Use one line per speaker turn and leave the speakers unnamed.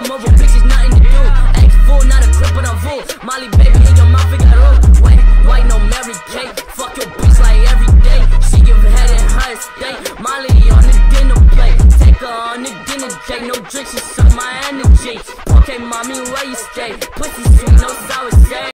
move, bitches nothing to do. X full, not a crip, but I'm full. Molly baby in your mouth, it got roll. Wait, white, no Mary Kate. Fuck your bitch like every day. She give head in her estate. Molly on the dinner plate. Take her on the dinner date. No drinks, she suck my energy. Okay, mommy, where you stay? Pussy sweet, no sour shade.